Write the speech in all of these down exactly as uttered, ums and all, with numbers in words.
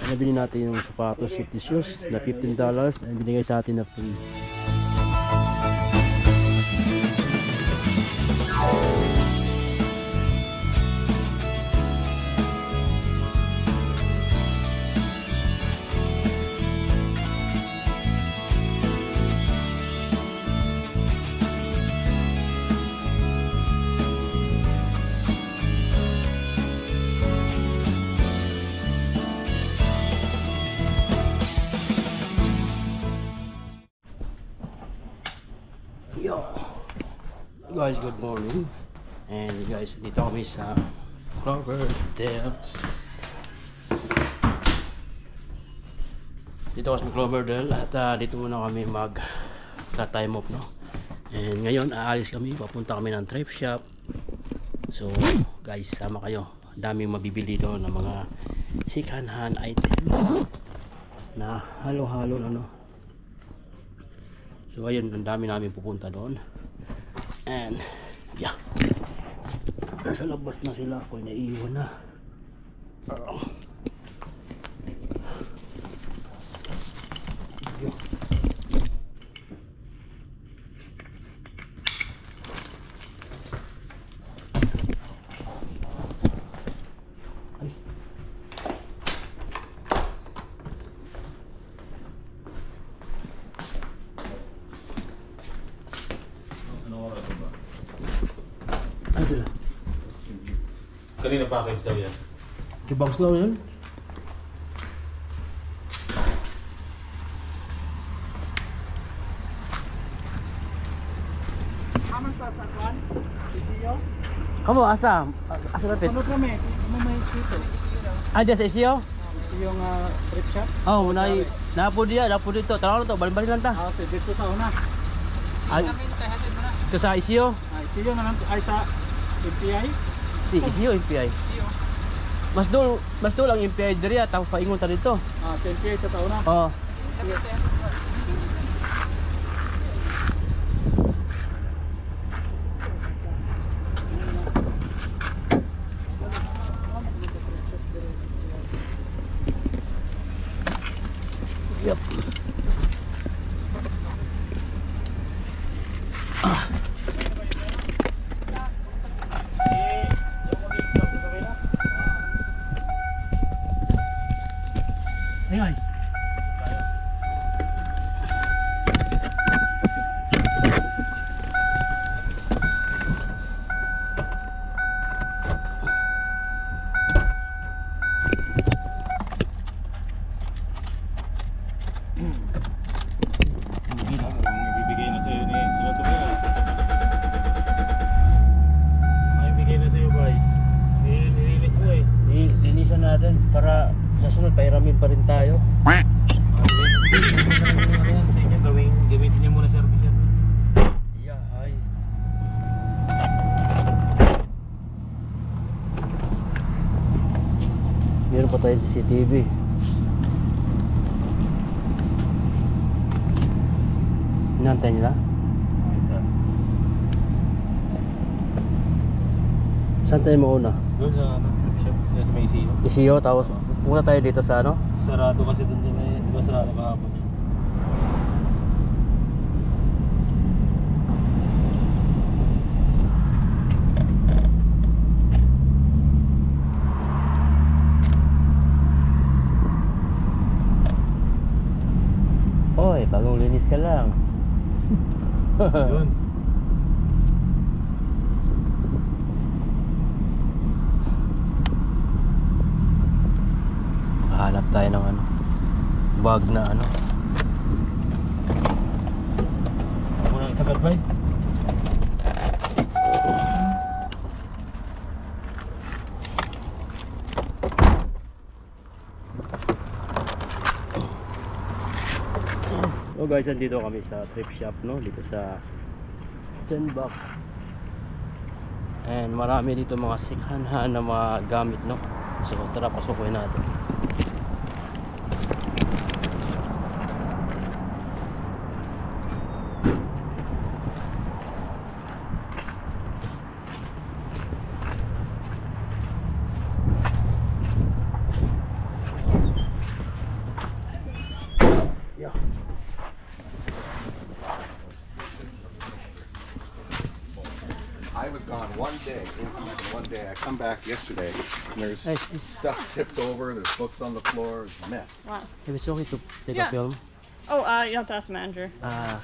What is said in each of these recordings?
nabili natin yung sapatos, safety shoes na fifteen dollars and binigay sa atin na free. Yo guys, good morning. And guys, dito kami sa Cloverdale. Dito kami sa Cloverdale at uh, dito muna kami mag time off, no? And ngayon aalis kami, papunta kami ng thrift shop. So guys, sama kayo. Daming mabibili dito ng mga second hand item na halo-halo na, no? So ayun, ang dami namin pupunta doon. And yeah, nasa labas na sila. Ako naiiwan na. uh. Kanina package daw yan. Kibangs daw yan. Aman sa sakwan? Isiyo? Kamu asa? Asa napit? Sunod kami. Ano may isito? Ah, diya sa Isiyo? Isiyo nga thrift shop? Oh, munay. Napo diya, napo dito. Tara to, balik-balik lang ta. Ah, so dito sa una. Ay, ito sa Isiyo? Ah, isiyo na lang. Ay sa M P I? Di, Isiyo, M P I. Mas dul, mas dul ang M P I diri at tapos paingon ta dito. Ah, sa M P I sa tauna? Oh. Yep. Ah. Ayun. Bibigay na sa'yo ni ano to ba? May bigay na sa'yo ba? Nilinis mo eh. Linisan natin para sa sunod pairamin pa rin tayo. Sa inyo gawin, gamitin niyo muna service yan. Yeah, ay. Meron pa tayo C C T V. Inantay nila? Saan tayo mauna? Doon sa ano, shop, sa may isiyo. Isiyo, tapos punta tayo dito sa ano? Sarado kasi doon sa may, di ba sarado kahapon yun? Hoy, bagong linis ka lang. Yun. Hanap tayo ng ano, bag na ano. Ako nang sagat ba? So guys, andito kami sa thrift shop, no, dito sa Stenbach. And marami dito mga sikhanhan na mga gamit, no. So tara, pasukin natin. I was gone one day. One day. I come back yesterday, and there's Hey, it's- stuff tipped over. There's books on the floor. It's a mess. Wow. If it's okay to take Yeah. a film. Oh, uh, you have to ask the manager. Ah.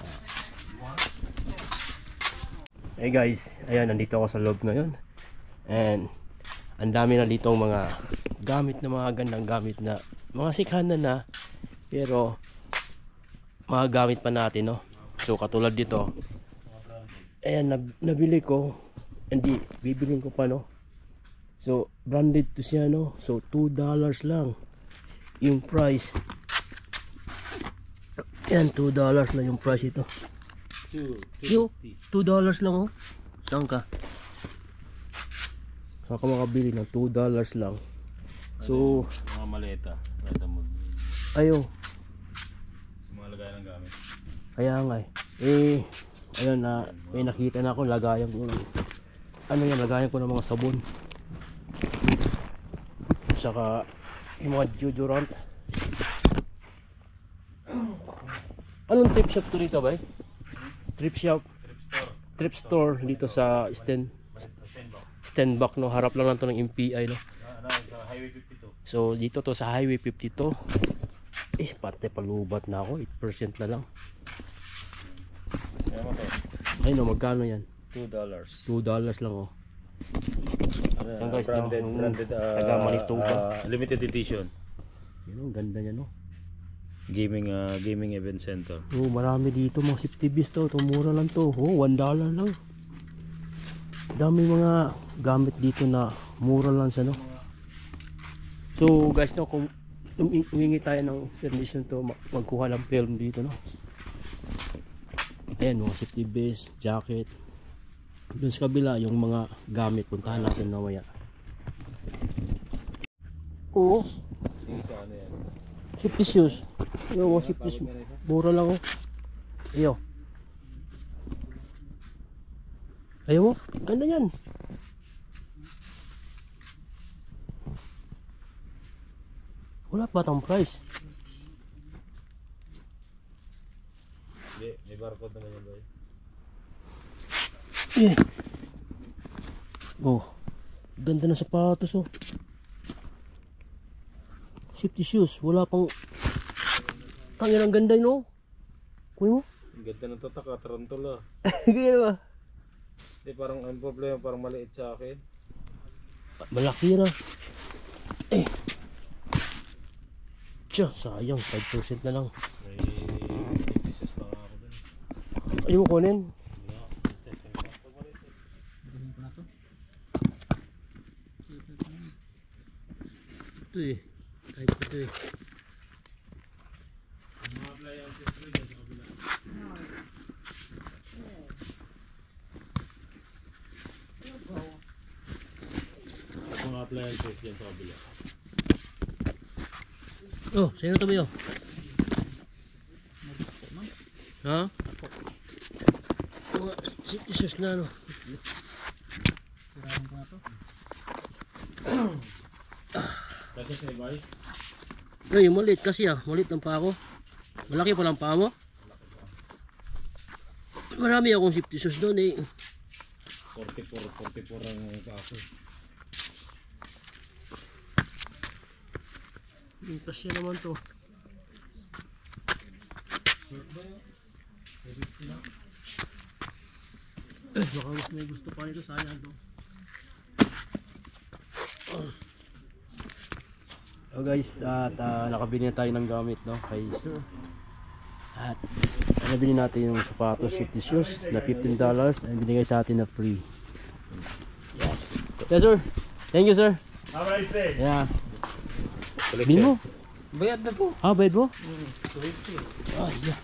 Hey guys, ayan, nandito ako sa loob ngayon. And ang dami na dito mga gamit na mga gandang gamit na mga sikhanan na, pero mga gamit pa natin, no. So katulad dito, ayan, nab nabili ko, hindi bibilin ko pa, no. So branded to siya, no. So two dollars lang yung price. Ayan, two dollars lang yung price ito. Yo, two dollars lang, oh. Saan ka? Saan ka makabili ng two dollars lang? So, Mga maleta. Maleta mo. ayo, Mga lagay ng gamit. kaya nga eh. Eh, ayun na, may nakita na ako, lagayan ko ng, ano yan, lagayan ko ng mga sabon. Saka, yung mga deodorant. Anong trip shop to dito, bay? Trip shop? Trip store dito sa Sten Stenbach, no? Harap lang lang to ng M P I, no? Ano, sa Highway fifty-two. So dito to sa Highway fifty-two. Eh, pati palubat na ako, eight percent na lang. Kaya mo to. Ay no, magkano yan? two dollars. two dollars lang, oh. Ano, Yan, guys, no? branded, Yung branded, uh, taga Manitoba. uh, limited edition. Yan, ang ganda niya, no? Gaming, uh, gaming event center. Oh, marami dito mga safety beast to. Ito, mura lang to. Oh, one dollar lang. Dami mga gamit dito na mura lang siya, no? So, guys, no, kung humingi tayo ng permission to ma- magkuha ng film dito, no? Ayan, mga safety vest, jacket. Doon sa kabila, yung mga gamit. Puntahan natin mamaya. Oo. Sa ano yan? Safety shoes. Yung mga safety shoes. Mura lang, oh. Iyo. Ayaw mo? Ganda yan. Wala pa tang price. Hindi, may barcode naman yan, boy. Eh. Oh. Ganda ng sapatos, oh. Safety shoes. Wala pang... Tangin ang ganda, no? Kuya mo? Ang ganda ng tatak, ah, tarantula. Ganyan ba? Hindi, parang ang problema, parang maliit sa akin. Malaki na. Eh. Tiyo, sayang. five percent na lang. May fifty pieces pa nga ako dun. Ayaw mo kunin? Hindi ako. Testing ko. Pag maliit eh. Ito eh. Type ito eh. Mga appliances ko dyan sa kabila. At mga appliances dyan sa kabila. Oh, sino to ba yun? Ha? Mga safety shoes na, ano? Kasi sa ibay, Ay, maliit kasi ah. Maliit ang paa ko. Malaki pa lang paa mo. Marami akong safety shoes doon eh. forty-four, forty-four ang kaso. Yung kasya naman to. Eh, baka mas may gusto pa nito, sayang to. Oh guys, at uh, nakabili na tayo ng gamit, no, kay sir. At nabili natin yung sapatos, safety shoes na fifteen dollars and binigay sa atin na free. Yes. Yes sir. Thank you sir. Have a nice day. Yeah. Bili mo? Bayad na po. Ah, bayad mo? Ah, yeah.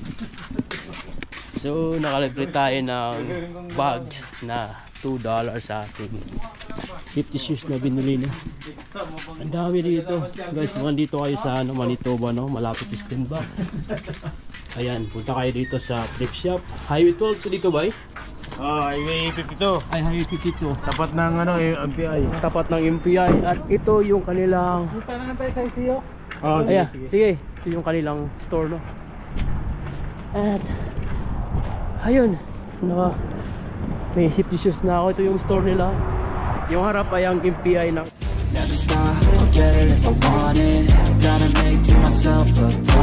So, nakalibre tayo ng bags na two dollars sa ating fifty shoes na binili na. Ang dami dito. Guys, nandito kayo sa ano, Manitoba, no? Malapit sa Stenbach. Ayan, punta kayo dito sa thrift shop. Highway twelve to dito ba eh? Ah, Highway fifty-two. Ay, Highway fifty-two. Tapat ng ano, M P I. Tapat ng M P I. At ito yung kanilang... Punta na tayo sa I C U. Oh, Ayan, sige. Ito yung kanilang store, no? At... Ayun. Naka... May safety shoes na ako. Ito yung store nila. Yung harap ay ang M P I lang. Never stop, I'll get it if I want it. Gotta make to myself a plan.